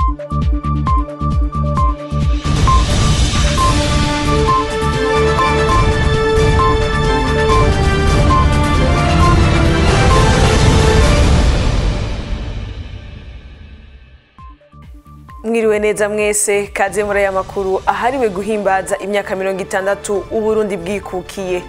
Mwiriwe neza mwese kaze muri aya makuru ahariwe guhimbaza imyaka 60 uburundi bwikukiye.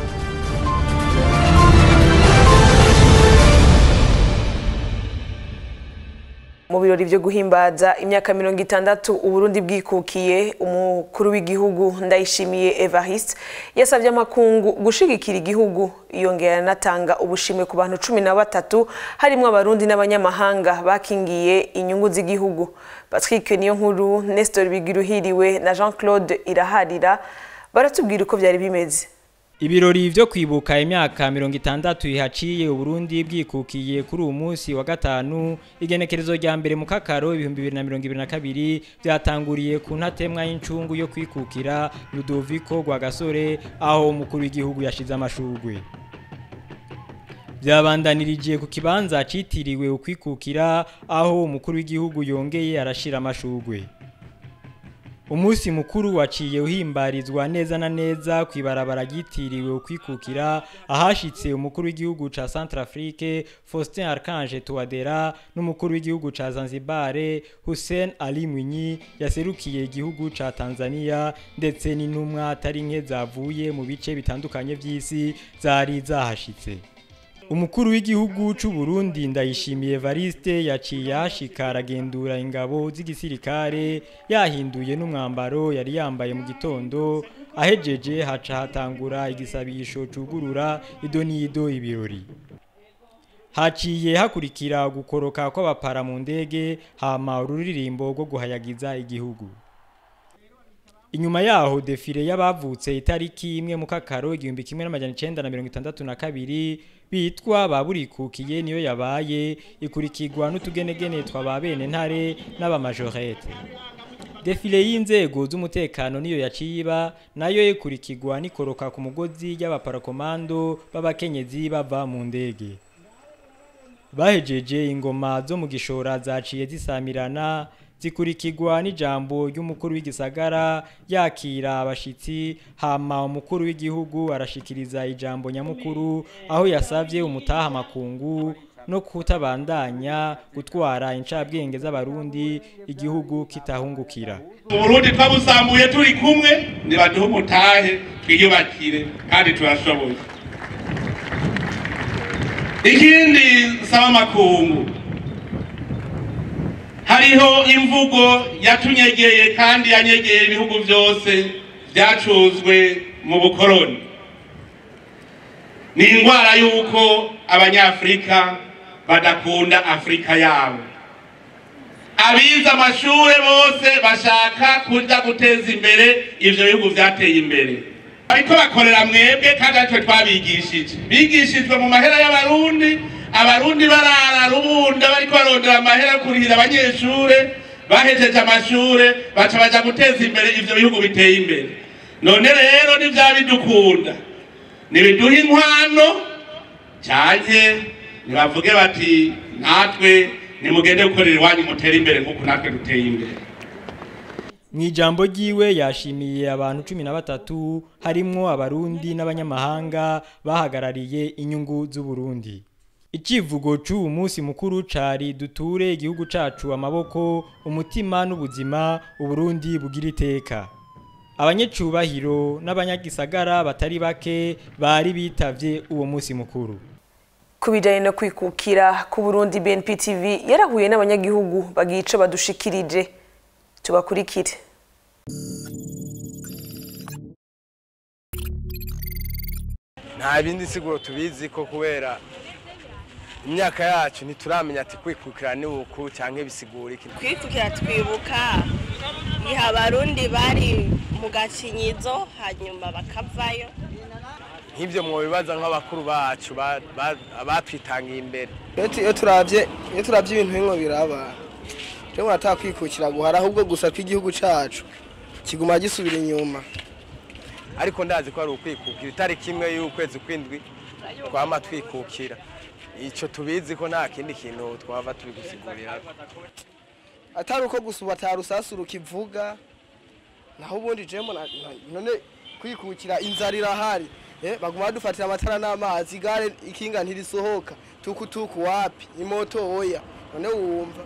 Mu birori byo guhimbaza imyaka 60 uburundi bwikukiye, umukuru w'igihugu Ndayishimiye Evariste yasavye amakungu gushigikira igihugu, yongera natanga ubushimwe ku bantu 13 harimo abarundi n'abanyamahanga bakingiye inyungu z'igihugu. Patrick Niyonkuru, Nestor Bigiruhiriwe na Jean-Claude Iraharira baratubwira uko byari bimeze. Ibirori vyo kwibuka imyaka 60 ihaciye uburundi bwikukiye kuri uyu munsi wa gatanu igenekerezo rya mbere mu kakaro 2022 byatanguriye ku ntatemwa y'incungu yo kwikukira Ludovico Rwagasore, aho umukuru w'igihugu yashize amashurwe. Byabandanirije ku kibanza citiriwe ukwikukira, aho umukuru w'igihugu yongeye arashira amashurwe. Umusi mukuru waciye uhimbarizwa neza na neza kwibarabara gitiriwe ukwikukira, ahashitse umukuru w'igihugu ca Centrafrique Faustin Archange Touadera n'umukuru w'igihugu ca Zanzibar Hussein Ali Mwinyi yaserukiye igihugu ca Tanzania, ndetse n'intumwa atari nke zavuye mu bice bitandukanye by'isi zari zahashitse. Umukuru w'igihugu c'u Burundi Ndayishimiye Evariste yaciye yashika aragendura ingabo z'igisirikare, yahinduye n'umwambaro yari yambaye mu gitondo. Ahejeje haca hatangura igisabisho cugurura idonido ibirori. Haciye hakurikira gukoroka kw'abapara mu ndege, hama ururirimbo rwo guhayagiza igihugu. Inyuma yaho defile y'abavutse itariki imwe mu kakaro 1962 bitwa baburikukiye niyo yabaye, ikurikirwa n'utugenegene tw'ababene ntare n'abamajorete. Defile y'inzego z'umutekano niyo yaciba, nayo ikurikirwa n'ikoroka ku mugozi y'abaparakomando b'abakenyezi bava mu ndege. Bahejeje ingoma zo mu gishora zaciye zisamirana, zikurikirwa n'ijambo ry'umukuru w'igisagara yakira abashitsi, hama umukuru w'igihugu arashikiriza ijambo nyamukuru, aho yasavye umutaha makungu no kutabandanya gutwara incabwenge z'abarundi igihugu kitahungukira. Uburundi twabusambuye turi kumwe, nibaduhe umutahe twiyubakire kandi turashoboye. Ikindi saba makungu, hariho imvugo yatunyegeye kandi yanyegeye ibihugu byose byacuzwe mu bukoroni. Ni ingwara yuko abanyafrika badakunda Afrika yabo. Abiza amashure bose bashaka kuja guteza imbere ivyo bihugu byateye imbere. Ariko bakorera mwebwe kandi atwe twabigishije. Bigishijwe mu mahera y'abarundi, abarundi barara rubunda bariko barondera amahera kurihira abanyeshure, bahejeje amashure baca baja guteza imbere ivyo bihugu biteye imbere. None rero nivyabidukunda nibiduha inkwano cyane nibavuge bati natwe nimugende gukorera iwanyu mutera imbere nk'uko natwe duteye imbere. Mwijambo ryiwe yashimiye abantu 13 harimwo abarundi n'abanyamahanga bahagarariye inyungu z'u Burundi. Ikivugo c'uyu munsi mukuru cari duture igihugu cacu amaboko, umutima n'ubuzima, Uburundi bugira iteka. Abanyecubahiro n'abanyagisagara batari bake bari bitavye uwo munsi mukuru. Kubijanye no kwikukira ku Burundi, BNP TV yarahuye n'abanyagihugu bagice badushikirije. Tubakurikire. Nta bindi siguro tubizi ko kubera imyaka yacu ntituramenya ati kwikukira ni uku canke bisigura iki. Kwikukira twibuka igihe abarundi bari mu gacinyizo hanyuma bakavayo. Nk'ivyo mwobibaza nk'abakuru bacu batwitangiye imbere. Iyo turavye ibintu bimwe biraba, cyo atakwikukira guhara ahubwo gusa kw'igihugu cacu kiguma gisubira inyuma. Ariko ndazi ko ari ukwikukira itariki imwe y'ukwezi kw'indwi twama twikukira. Ico tubizi ko nta kindi kintu twava tubigusigurira. atari uko gusa batarusasu rukivuga naho ubundi jemo none kwikukira inzara irahari baguma badufatira amatara n'amazi igare ikinga ntirisohoka tukutuku wapi imoto oya none wumva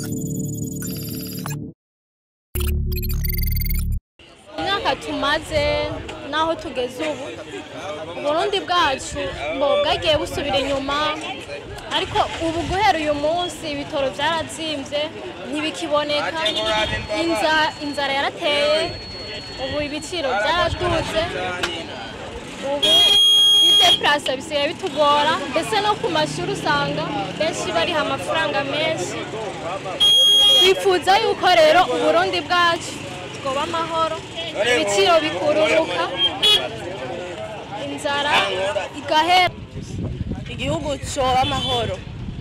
imyaka tumaze naho tugeze ubu Burundi bwacu bwagiye busubira inyuma ariko ubu guhera uyu munsi ibitoro byarazimbye ntibikiboneka inzara yarateye ubu ibiciro byaraduze ubu bideplasa bisigaye bitugora ndetse no ku mashuri usanga benshi bariha amafaranga menshi twifuza yuko rero Uburundi bwacu twoba amahoro ibiciro bikururuka inzara igahera igihugu coba amahoro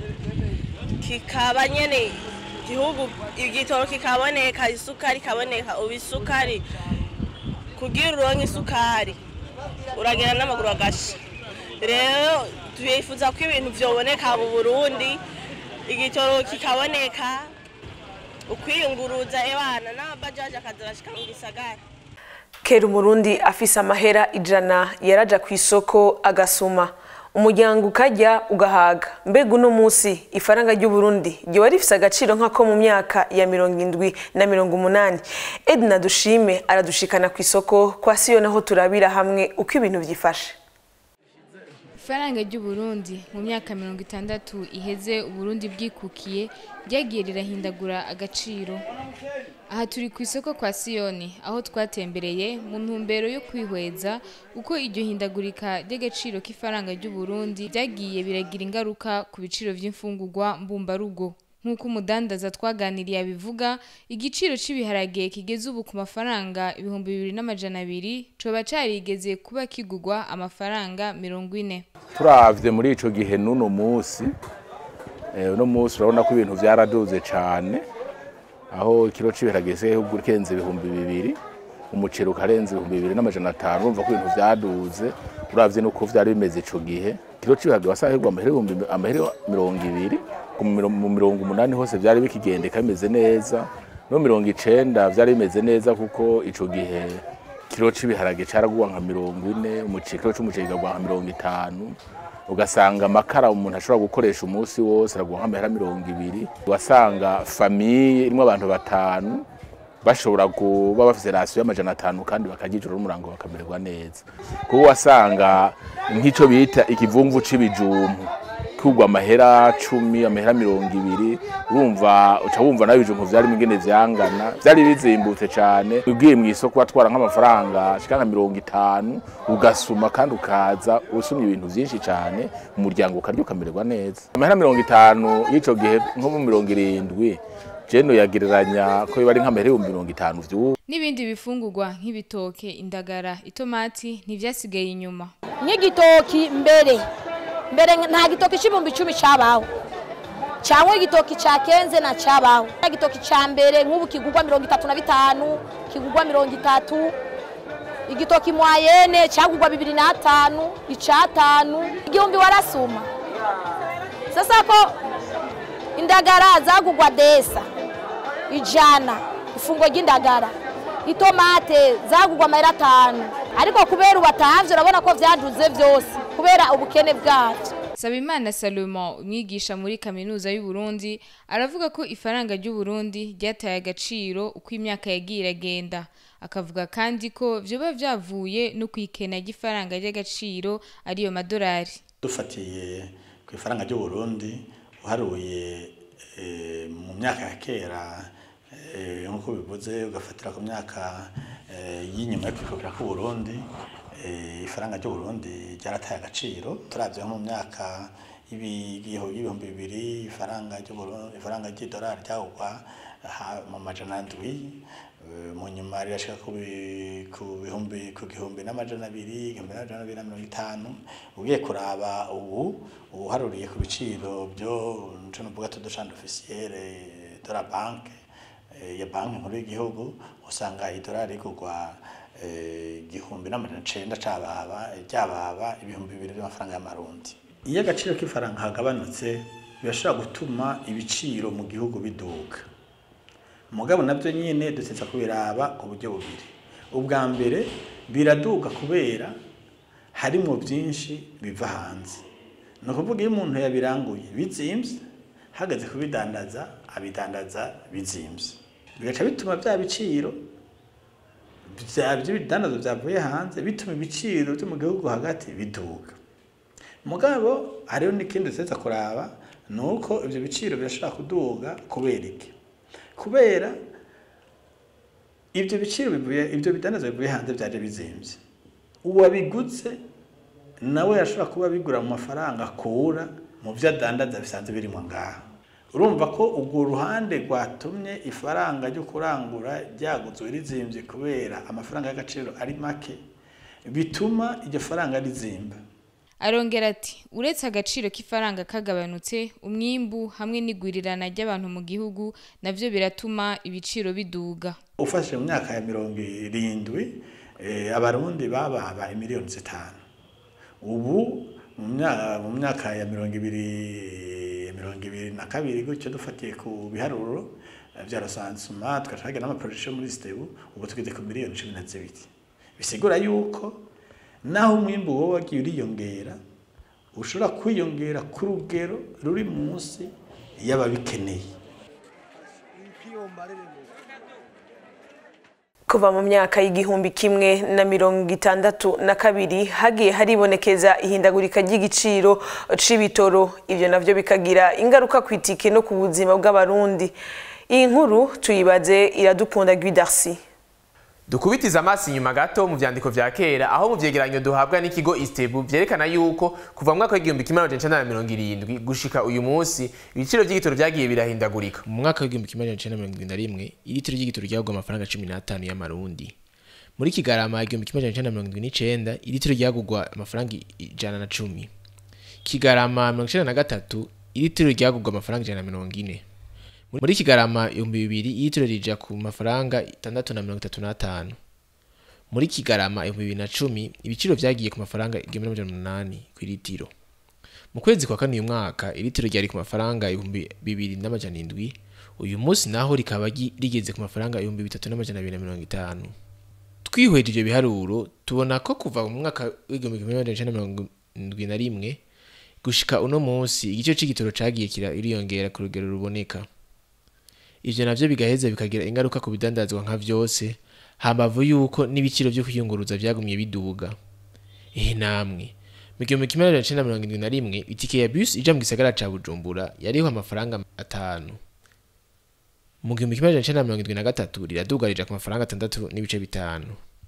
kikaba nyene igihugu igitoro kikaboneka isukari kaboneka ubisukari kugira uronke isukari uragera n'amaguru agasha rero twifuza ko ibintu vyoboneka mu Burundi igitoro kikaboneka ukwiyunguruza ebana n'abajaje akazarashika mu gisagara kera umurundi afise amahera 100 yaraja ku isoko agasuma umuryango ukajya ugahaga mbega uno munsi ifaranga ry'u Burundi ryo warifise agaciro nkako mu myaka ya 70 na 80 Edna Dushime aradushikana ku isoko kwa siyo naho turabira hamwe uko ibintu byifashe ifaranga ry'u Burundi mu myaka 60 iheze Uburundi bwikukiye ryagiye rirahindagura agaciro aha turi ku isoko kwa Siyoni aho twatembereye mu ntumbero yo kwihweza uko iryo hindagurika ry'agaciro k'ifaranga ry'u Burundi ryagiye biragira ingaruka ku biciro by'imfungurwa mbumbarugo nk'uko umudandaza twaganiriye abivuga igiciro cy'ibiharage kigeze ubu ku mafaranga 2200 coba carigeze kuba kigugwa amafaranga 40 turavye muri ico gihe nuno munsi urabona ko ibintu byaraduze cyane aho ikiro cy'ibiharage kenze 2000 umuceri ukarenze 2500 urumva ko ibintu byaduze uravye nuko vyari bimeze ico gihe ikiro cy'ibiharage wasahirwa amahera 200 mu 80 hose byari bikigendeka bimeze neza no 90 byari bimeze neza kuko ico gihe kiro cy'ibiharage cyaragwa nka 40 umuceri kiro cy'umuceri gagwa nka 50 ugasanga amakara umuntu ashobora gukoresha umunsi wose aragwa nk'amahera 200 wasanga famille irimo abantu 5 bashobora kuba bafite rasiyo y'500 kandi bakagijura n'umurango bakamererwa neza kuko wasanga nk'ico bita ikivumvu c'ibijumbu kugwa amahera 10 amahera 200 urumva uca wumva nayo ibijumbu vyari mingene vyangana vyari bizimbutse cyane ugiye mu isoko watwara nk'amafaranga shika nka 50 ugasuma kandi ukaza usumye ibintu byinshi cyane umuryango ukaryo kamererwa neza amahera 50 y'ico gihe nko mu 70 jeno yagereranya ko bari nk'amahera 50 vy'ubu n'ibindi bifungurwa nk'ibitoke indagara itomati ntivyasigaye inyuma n'igitoki mbere nta gitoki c'ibumbi 10 cabaho cyangwa igitoki ca kenze na cabaho igitoki ca mbere nk'ubu kigugwa 35 kigugwa 30 igitoki moyenne cyagugwa 2005 icatanu igihumbi warasuma sasa ko indagara zagugwa desa ijana ifungo ry'indagara itomate zagugwa amahera 5 ariko kubera ubatavye urabona ko vyaduze vyose kubera ubukene bwavyo Sabimana Salomon umwigisha muri kaminuza y'u Burundi aravuga ko ifaranga ry'u Burundi ryataye agaciro uko imyaka yagiye iragenda akavuga kandi ko vyoba vyavuye no kwikena ry'ifaranga ry'agaciro ariyo madolari dufatiye ku ifaranga ry'u Burundi uharuye mu myaka ya kera nkuko bivuze ugafatira ku myaka y'inyuma yo kwikukira ku Burundi ifaranga ry'u Burundi ryarataye agaciro turavye mu myaka y'ibihumbi 2000 ifaranga ry'idolari ryagwa mu majana ndwi mu nyuma rirashika ku gihumbi n'amajana 250 ugiye kuraba ubu uharuriye ku biciro byo nco nuvuga to champ officiel de la banque ya banki nkuru y'igihugu usanga idolari rigurwa igihumbi n'amajana 9 ryababa ibihumbi 2 by'amafaranga y'amarundi iyo agaciro k'ifaranga hagabanutse birashobora gutuma ibiciro mu gihugu biduka mugabo nabyo nyine dusetsa kubiraba ku buryo bubiri. Ubwa mbere biraduka kubera harimo byinshi biva hanze, no kuvuga iyo umuntu yabiranguye bizimvye hagaze kubidandaza abidandaza bizimvye, bigaca bituma bya biciro by'ibidandazwa byavuye hanze bituma ibiciro byo mu gihugu hagati biduka. Mugabo hariho n'ikindi dusetsa kuraba nuko ivyo biciro birashobora kuduga kubera iki? Kubera ivyo biciro bivuye ivyo bidandazwa bivuye hanze byaje bizimvye, uwabiguze nawe yashobora kuba bigura mu mafaranga akura mu byo adandaza bisanzwe birimo ngaha. Urumva ko ubwo ruhande rwatumye ifaranga ryo kurangura ryaguzwe rizimvye kubera amafaranga y'agaciro ari make, bituma iryo faranga rizimba. Arongera ati uretse agaciro k'ifaranga kagabanutse, umwimbu hamwe n'igurirana ry'abantu mu gihugu navyo biratuma ibiciro biduga. Ufashe mu myaka ya 70 abarundi baba miliyoni 5. Ubu mu myaka ya 2022 gutyo dufatiye ku biharuro vya Rasansuma twashaka n'amaprojection muri Stebu, ubu tugeze ku miliyoni 12. Bisigura yuko naho umwimbu wowe wagiye uriyongera ushobora kwiyongera ku rugero ruri munsi y'ababikeneye. Kuva mu myaka y'igihumbi kimwe na 1962 hagiye haribonekeza ihindagurika ry'igiciro c'ibitoro, ivyo navyo bikagira ingaruka kwitike no ku buzima bw'abarundi. Iyi nkuru tuyibaze Iradukunda Guidarcy. Dukubitiza amaso inyuma gato mu vyandiko vya kera aho mu vyegeranyo duhabwa n'ikigo Istebu vyerekana yuko kuva mu mwaka w'igihumbi kimwe n'amajana 1970 gushika uyu munsi ibiciro vy'igitoro vyagiye birahindagurika. Mu mwaka w'igihumbi kimwe n'amajana 1971 ilitiro ry'igitoro ryagwa amafaranga 15 y'amarundi. Muri Kigarama igihumbi kimwe n'amajana 1979 ilitiro ryagugwa amafaranga 110. Kigarama 1993 ilitiro ryagugwa amafaranga 140. Muri Kigarama 2000 ilitiro rija ku mafaranga 635. Muri Kigarama 2010 ibiciro vyagiye ku mafaranga 1800 ku litiro. Mu kwezi kwa kane uyu mwaka ilitiro ryari ku mafaranga 2700. Uyu munsi naho rikaba rigeze ku mafaranga 3250. Twihweje ivyo biharuro tubona ko kuva mu mwaka w'igihumbi kimwe n'amajana 1971 gushika uno munsi igice c'igitoro cagiye kiriyongera ku rugero ruboneka. Ivyo navyo bigaheza bikagira ingaruka ku bidandazwa nka vyose, hambavu yuko n'ibiciro vyo kwiyunguruza vyagumye biduga. Namwe mu gihumbi kimwe n'amajana 1971 itike ya bus ija mu gisagara ca Bujumbura yariho amafaranga 5. Mu gihumbi kimwe n'amajana 1973 riraduga rija ku mafaranga 6.5.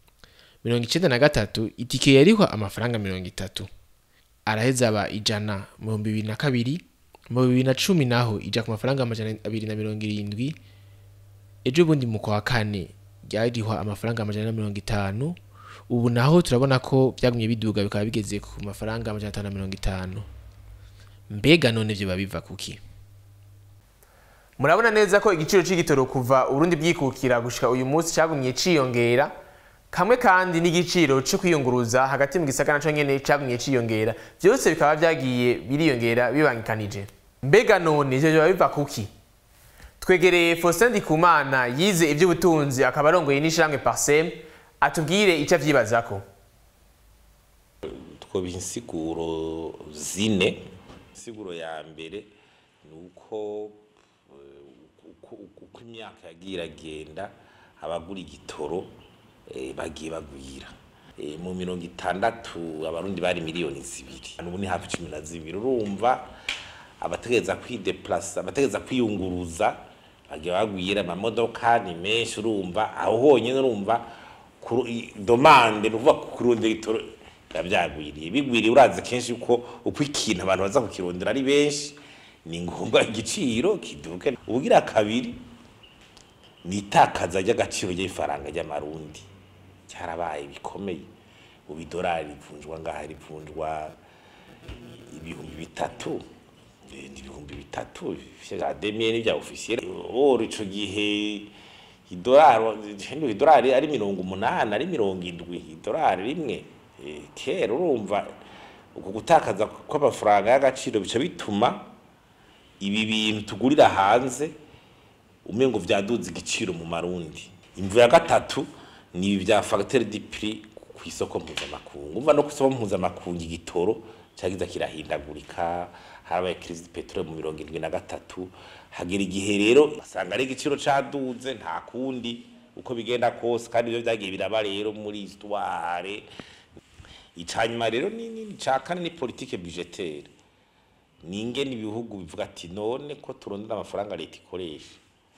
1993 itike yariho amafaranga 30. Araheza aba 100 mu 2002. Mu 2010 naho ija ku mafaranga 270. Ejo bundi mu kwa kane ryariho amafaranga 150. Ubu naho turabona ko byagumye biduga bikaba bigeze ku mafaranga 550. Mbega none vyo babiva kuki? Murabona neza ko igiciro c'igitoro kuva Urundi bwikukira gushika uyu munsi cyagumye ciyongera, kamwe kandi n'igiciro cyo kwiyunguruza hagati mu gisagara cyo nyene cyagumye ciyongera, byose bikaba byagiye biriyongera bibangikanije. Mbega none ivyo biva kuki? Twegereye Faustin Ndikumana yize ivy'ubutunzi akaba arongoye n'ishiramwe Parsem, atubwire icyo avyibazako. Insiguro zine. Insiguro ya mbere nuko uko imyaka yagiye agenda abagura igitoro bagiye bagwira. Mu 60 abarundi bari miliyoni 2, ubu ni hafi 12. Urumva abategeza kwideplace, abategeza kwiyunguruza bagiye bagwira, amamodoka ni menshi. Urumva aho honyine urumva domande nuvuga kurondera igitoro yabyagwiriye bigwiriye. Uraze kenshi uko ikintu abantu baza kukirondera ari benshi, ni ngombwa igiciro kiduke. Ubugira kabiri ni itakaza ry'agaciro ry'ifaranga ry'amarundi cyarabaye bikomeye. Ubu idolari rivunjwa ngaha rivunjwa 3,000, ibihumbi 3 vya demier n'ivya officiel. Ico gihe idolari ari 80 ari 70 idolari rimwe. Kera urumva uko gutakaza kw'amafaranga y'agaciro bica bituma ibi bintu tugurira hanze umengo vyaduze igiciro mu marundi. Imvu ya gatatu ni bya facteur de prix ku isoko mpuzamakungu. Umva no ku isoko mpuzamakungu igitoro cyagiza kirahindagurika, harabaye crise de petrole mu 73, hagera igihe rero basanga ari igiciro caduze nta kundi uko bigenda kose, kandi ibyo byagiye biraba rero muri histoire. Icanyuma rero ni cakane ni politique budgétaire. Ninge ni bihugu bivuga ati none ko turondera amafaranga leta ikoresha.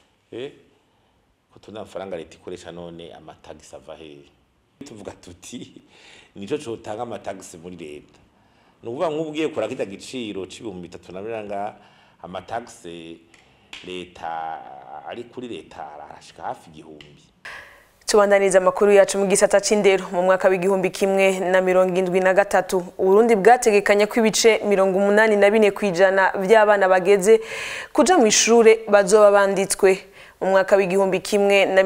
Ko turondera amafaranga leta ikoresha none amatagisi ava hehe? Tuvuga tuti nico cotanga amatagisi muri leta. Nuvuga nk'ubwiye kora kita giciro c'ibihumbi 3 nga amatagisi leta ari kuri leta arashika hafi igihumbi. Tubandaniza amakuru yacu mu gisata c'indero. Mu mwaka w'igihumbi kimwe na 73 Uburundi bwategekanya ko ibice 84% by'abana bageze kuja mu ishure bazoba banditswe. Mu mwaka w'igihumbi kimwe na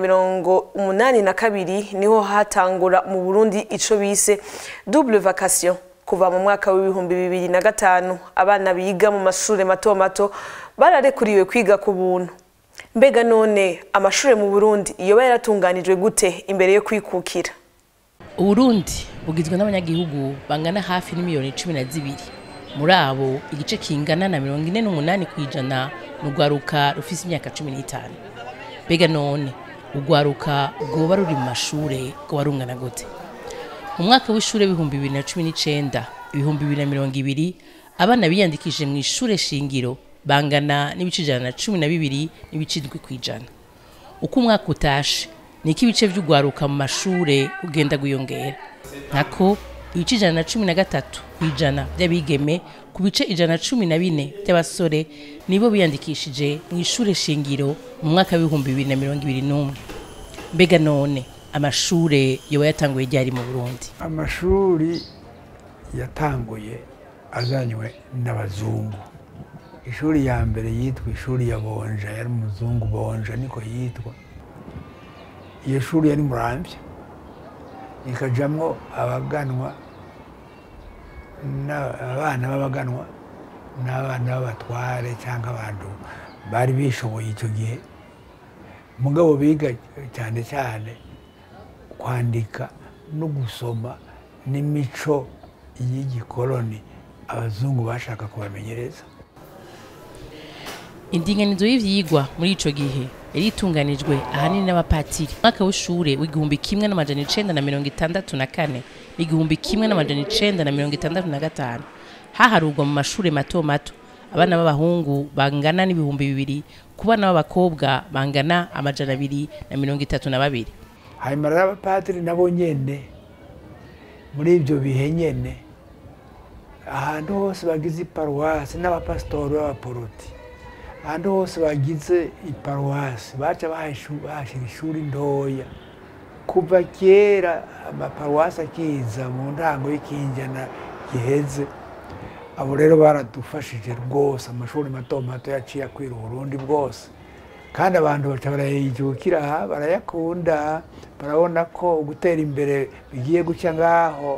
82 niho hatangura mu Burundi ico bise double vacation. Kuva mu mwaka w'ibihumbi 2005 abana biga mu mashure mato mato bararekuriwe kwiga ku buntu. Mbega none amashure mu Burundi iyo yaratunganijwe gute imbere yo kwikukira? Uburundi bugizwe n'abanyagihugu bangana hafi n'imiliyoni 12. Muri abo igice kingana na 48% n'ugwaruka rufise imyaka 15. Mbega none ugwaruka rwoba ruri mu mashure ngo warungana gute? Mu mwaka w'ishure 2019 2020 abana biyandikishije mu ishure shingiro bangana n'ibice 112 n'ibicindwi kwijana. Uko umwaka utashe niki ibice by'ugwaruka mu mashure ugenda guyongera. Nkako ibice 113 kwijana by'abigeme ku bice 114 by'abasore nibo biyandikishije mu ishure shingiro mu mwaka w'ibihumbi 2021. Mbega none amashure yoba yatanguye ryari mu Burundi? Amashuri yatanguye azanywe n'abazungu. Ishuri ya mbere yitwa ishuri ya Bonja, yari umuzungu Bonja niko yitwa. Iyo shuri yari Muramvya, ikajamwo abaganwa abana b'abaganwa n'abana b'abatware cyangwa abantu bari bishoboye icyo gihe. Mugabo biga cyane cyane kwandika no gusoma n'imico y'igikoloni abazungu bashaka kubamenyereza. Indinganizo y'ivyigwa muri ico gihe yari itunganijwe ahanini n'abapatiri. Mwaka w'ishure w'igihumbi kimwe n'amajana 964 n'igihumbi kimwe n'amajana 965 haharurwa mu mashure mato mato abana b'abahungu bangana n'ibihumbi 2 ku bana b'abakobwa bangana amajana 232. Hanyuma abapatiri nabo nyene muri ibyo bihe nyene ahantu hose bagize iparuwasi n'abapastori b'abaporoti, ahantu hose bagize iparuwasi baca bahashira ishuri ndoya. Kuva kera amaparuwasi akiza mu ntango y'ikinjana giheze, abo rero baradufashije rwose. Amashuri mato mato yaciye akwira Uburundi bwose, kandi abantu baca barayijukira barayakunda, barabona ko gutera imbere bigiye guca ngaho.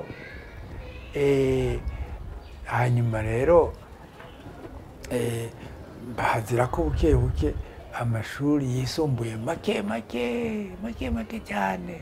Hanyuma rero bahazira ko buke buke amashuri yisumbuye make cyane.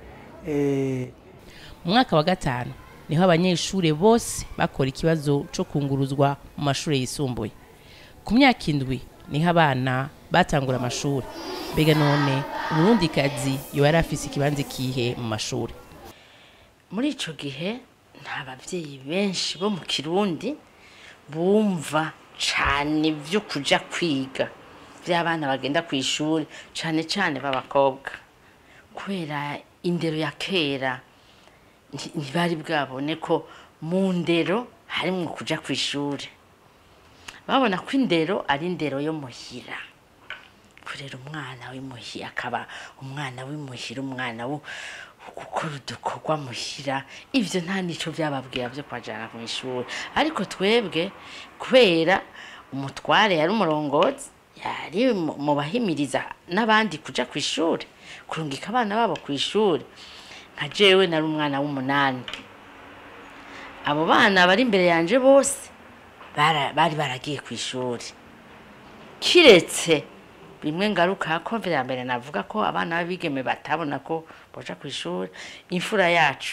Mu mwaka wa gatanu niho abanyeshure bose bakora ikibazo cyo kunguruzwa mu mashure yisumbuye. Ku myaka 7 niho abana batangura amashuri. Mbega none umurundikazi yo yari afise ikibanza kihe mu mashuri? Muri ico gihe nta bavyeyi benshi bo mu Kirundi bumva cane byo kuja kwiga by'abana bagenda ku ishuri, cane cane b'abakobwa, kubera indero ya kera ntibari bwabone ko mu ndero harimo kuja ku ishuri. Babona ko indero ari indero yo muhira, kurera umwana w'imuhira akaba umwana w'imuhira, umwana wo gukora udukorwa muhira. Ivyo nta nico byababwira byo kwajana mu ishuri. Ariko twebwe kubera umutware yari umurongozi, yari mu bahimiriza n'abandi kuja ku ishuri, kurungika abana babo ku ishuri. Nka jewe nari umwana w'8. Abo bana bari imbere yanje bose bari baragiye ku ishuri, kiretse bimwe ngaruka ko vya mbere navuga ko abana babigeme batabona ko boja ku ishuri. Imfura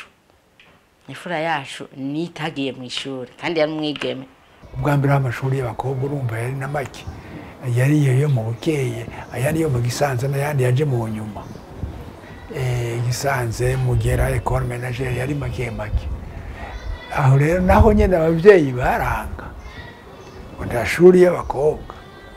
yacu nitagiye mu ishuri kandi yari umwigeme. Ubwa mbere amashuri y'abakobwa urumva yari na make, yari yo mu Bukeye, ayari yo mu Gisanze n'ayandi yaje mu nyuma. Gisanze Mugera Ecole Ménagère yari make. Aho rero naho nyene abavyeyi baranga ngo ndashuri y'abakobwa.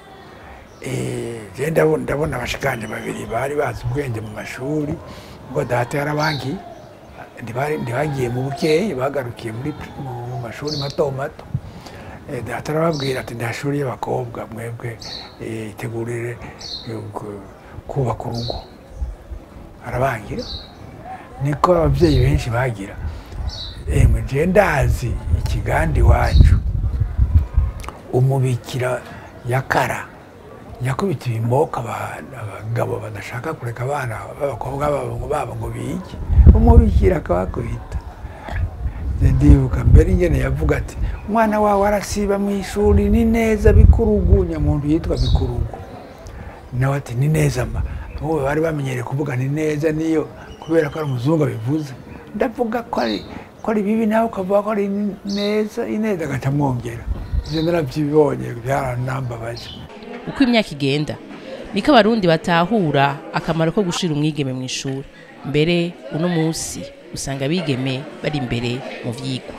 Je ndabona abashikanje babiri bari bazi ubwenge mu mashuri, ngo data yarabanki ndibagiye mu Bukeye bagarukiye mu mashuri mato. Data arababwira ati ndashuri y'abakobwa mwebwe itegurire kubaka urugo. Arabangira niko abavyeyi benshi bagira. Je ndazi ikigandi wacu umubikira yakara yakubita ibimoka abagabo badashaka kureka abana b'abakobwa babo ngo bige, umubikira akabakubita. Ndibuka mbere ingene yavuga ati umwana wawe arasiba mu ishuri ni neza Bikurugu, Nyamuntu yitwa Bikurugu. Nawe ati ni neza ma ubu bari bamenyereye kuvuga ni neza niyo kubera ko ari umuzungu bivuze. Ndavuga ko ari bibi nawe ukavuga ko ari neza, ineza agaca mwongera. Ivyo naravyibonye byaranambabaje. Uko imyaka igenda niko abarundi batahura akamaro ko gushira umwigeme mu ishuri. Mbere uno munsi usanga bigeme bari imbere mu vyigwa.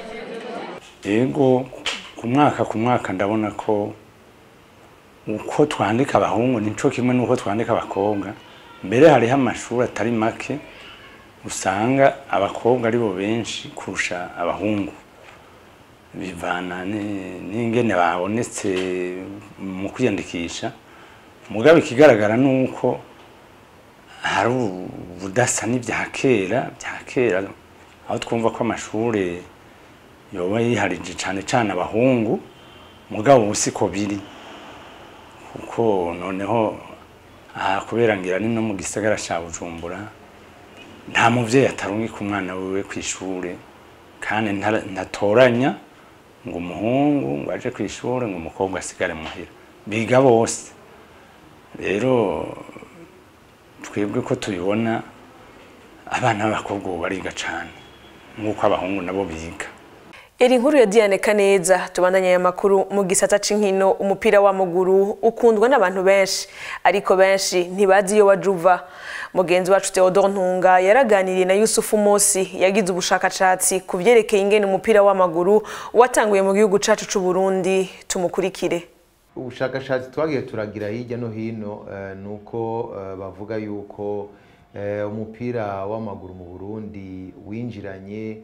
Yego ku mwaka ndabona ko uko twandika abahungu nico kimwe nuko twandika abakobwa. Mbere hariho amashuri atari make usanga abakobwa ari bo benshi kurusha abahungu, bivana n'ingene babonetse mu kwiyandikisha. Mugabe ikigaragara nuko hari ubudasa n'ibya kera aho twumva ko amashuri yoba yiharije cane abahungu, mugabo ubusiko biri kuko noneho kubera ngira ni no mu gisagara ca Bujumbura nta muvyeyi atarungika umwana wiwe kw'ishure, kandi ntatoranya ngo umuhungu ngo aje kw'ishure ngo umukobwa asigare muhira, biga bose. Rero twebwe ko tubibona abana b'abakobwa bariga cane nk'uko abahungu nabo biga. Eri nkuru ya Diane Kaneza tubandanya ya makuru mu gisata c'inkino. Umupira w'amaguru ukundwa n'abantu benshi, ariko benshi ntibazi iyo wajuva. Mugenzi wacu Theodore Ntunga yaraganiriye na Yusufu Mosi yagize ubushakashatsi kuvyerekeye ingene umupira w'amaguru watanguye mu gihugu cacu c'u Burundi. Tumukurikire. Ubushakashatsi twagiye turagira hirya no hino nuko bavuga yuko umupira w'amaguru mu Burundi winjiranye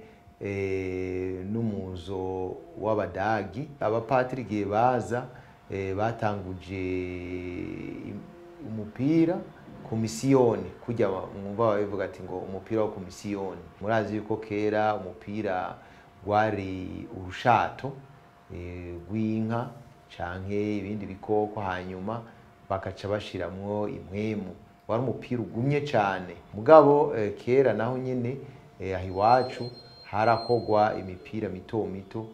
n'umuzo w'Abadagi. Abapatiri giye baza batanguje umupira komisiyoni, kujya mwumva bavuga ati ngo umupira wa komisiyoni. Murazi yuko kera umupira wari urushato rw'inka canke ibindi bikoko, hanyuma bakaca bashiramwo impwemu. Wari umupira ugumye cane. Mugabo kera naho nyene aho iwacu harakogwa imipira mito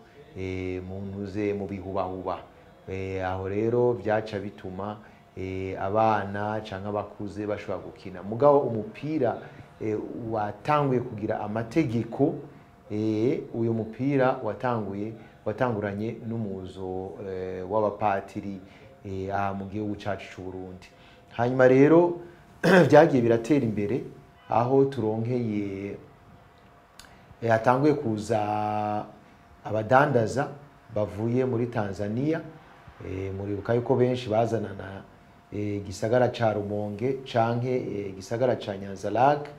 mu bihubahuba. Aho rero byaca bituma abana canke abakuze bashobora gukina. Mugabo umupira watanguye kugira amategeko, uyu mupira watanguranye n'umuzo w'abapatiri mu gihugu cacu c'u Burundi. Hanyuma rero byagiye biratera imbere aho turonkeye hatanguye kuza abadandaza bavuye muri Tanzania. Muribuka yuko benshi bazanana gisagara ca Rumonge canke gisagara ca Nyanza-Lac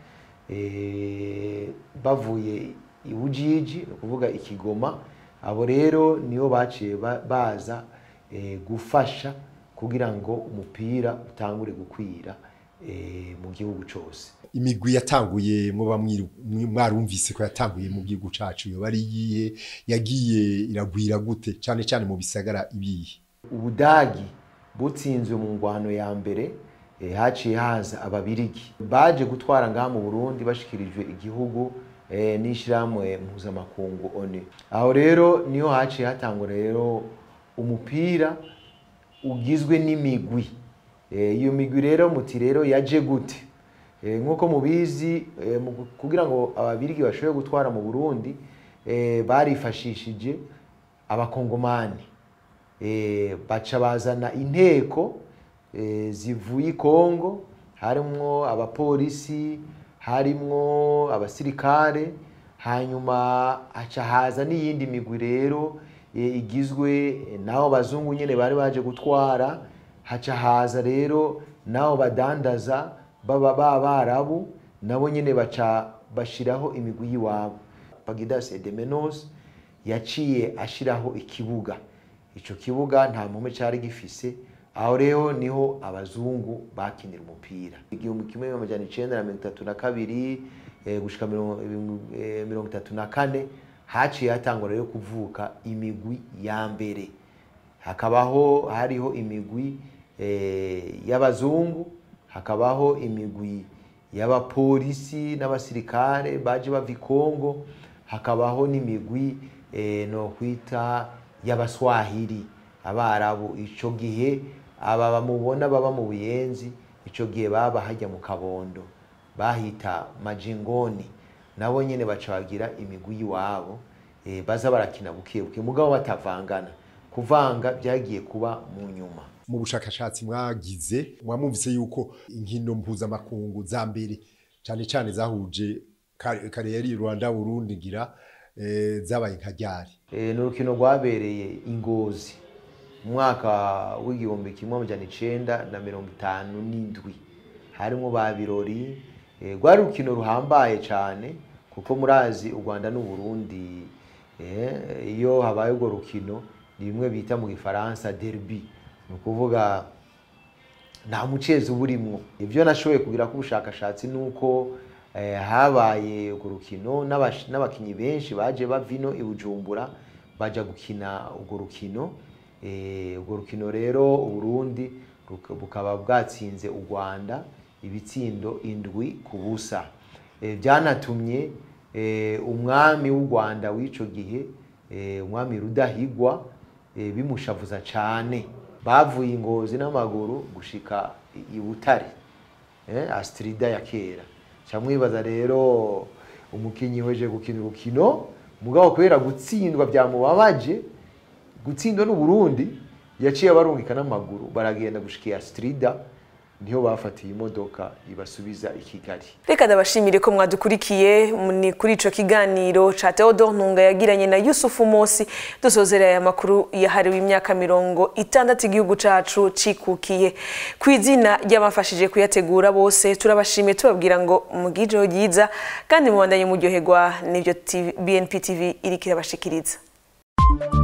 bavuye i Ujiji, kuvuga ikigoma. Abo rero niyo baciye baza gufasha kugira ngo umupira utangure gukwira mu gihugu cyose. Imigwi yatanguye muba mwarumvise ko yatanguye mu gihugu cacu yo bari yihe yagiye iragwira gute cyane mu bisagara ibihe? Ubudagi butsinzwe mu ngwano ya mbere, haciye haza ababirigi baje gutwara ngaha mu Burundi bashikirijwe igihugu n'ishiramwe mpuzamakungu ONU. Aho rero niho haciye hatangura rero umupira ugizwe n'imigwi iyo migwi rero muti rero yaje gute nk'uko mubizi kugira ngo ababirigi bashobore gutwara mu Burundi barifashishije abakongomani baca bazana inteko zivuye i Kongo harimwo abapolisi harimwo abasirikare hanyuma haca haza n'iyindi migwi rero igizwe nabo bazungu nyene bari baje gutwara haca haza rero nabo badandaza b'abarabu nabo nyene baca bashiraho imigwi yiwabo. Pagidas Edemenos yaciye ashiraho ikibuga, ico kibuga nta mpome cari gifise, aho rero niho abazungu bakinira umupira. 1932 gushika 1934 haciye hatangwa rero kuvuka imigwi ya mbere, hariho imigwi y'abazungu, hakabaho imigwi y'abapolisi n'abasirikare baje bava i Kongo, hakabaho n'imigwi no kwita y'abaswahili abarabu. Ico gihe aba bamubona baba mu Buyenzi, ico gihe baba hajya mu Kabondo bahita Majingoni, nabo nyene bacagira imigwi yiwabo baza barakina bukebuke mugabo batavangana, kuvanga byagiye kuba mu nyuma. Mu bushakashatsi mwagize mwamumvise yuko inkino mpuzamakungu za mbere cyane cyane zahuje kariyeri Rwanda Burundi ngira zabaye nka ryari? N'urukino rwabereye Ingozi mu mwaka w'igihumbi kimwe amajana 1957 harimo ba Birori. Rwari urukino ruhambaye cyane kuko murazi u Rwanda n'u Burundi iyo habaye urwo rukino ni bimwe bita mu Gifaransa derby, nukuvuga nta mucezo burimwo. Ivyo nashoboye kugira ko ubushakashatsi nuko habaye urwo rukino n'abakinyi benshi baje bavino i Bujumbura baja gukina urwo rukino. Urwo rukino rero u Burundi bukaba bwatsinze u Rwanda ibitsindo 7-0. Byanatumye umwami w'u Rwanda w'ico gihe umwami Rudahigwa bimushavuza cyane. Bavuye Ingozi n'amaguru gushika i Butare, Astrida ya kera. Camwibaza rero umukinyi weje gukina urukino mugabo kubera gutsindwa byamubabaje, gutsindwa n'u Burundi yaciye abarungika n'amaguru baragenda gushika Astrida, niho bafatiye imodoka ibasubiza i Kigali. Reka ndabashimire ko mwadukurikiye ni kuri ico kiganiro ca Theodore Ntunga yagiranye na Yusufu Mosi dusozera aya makuru yahariwe imyaka 60 igihugu cacu cikukiye. Kwizina ry'abafashije kuyategura bose turabashimiye tubabwira ngo mugijoro ryiza kandi mubandanye muryoherwa n'ivyo BNP TV irikira bashikiriza.